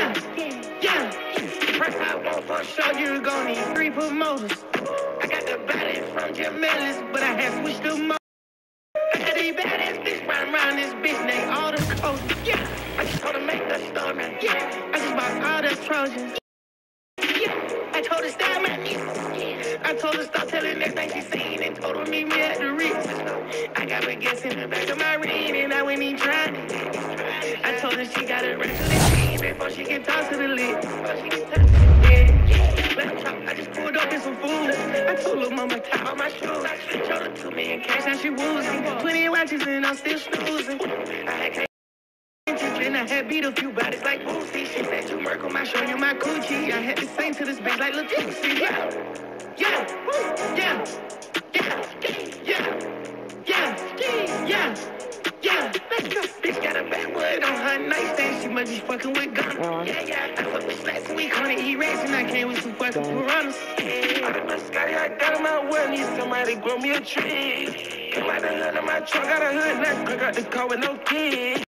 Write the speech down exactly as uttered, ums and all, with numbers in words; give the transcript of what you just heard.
yeah, yeah. First I want for sure you gon' need three promoters. I got the body from Jim Ellis, but I had switched them up. I got these badass bitch round round this bitch named all the codes. Yeah, I just told her make the story. Yeah, I just bought all the Trojans. Yeah, I told her style my music. I told her stop telling everything she seen and told her meet me at the Ritz. I got her gas in the back of my ring and I went in trying it. I told her she got a rest of the team before she can talk to the lid. Yeah, yeah, let her talk. I just pulled up in some food. I told her mama tie on my shoes. Showed her two million cash and she woozing. Twenty watches and I'm still snoozing. I had and I had beat a few bodies like Boosie. She said you work on my show, you my coochie. I had to sing to this bitch like Lil Juicy. Yeah, yeah, yeah, yeah, yeah, yeah, yeah, yeah. Let's go. Bitch got a backwood on her nightstand. She must be fucking with gun. Yeah, yeah. I fucked with last week on the E-Rex and I came with some fucking piranhas. I got my Scotty, I got him out well. Need somebody grow me a tree. Came out the hood of my truck, got a hood, now I got the car with no keys.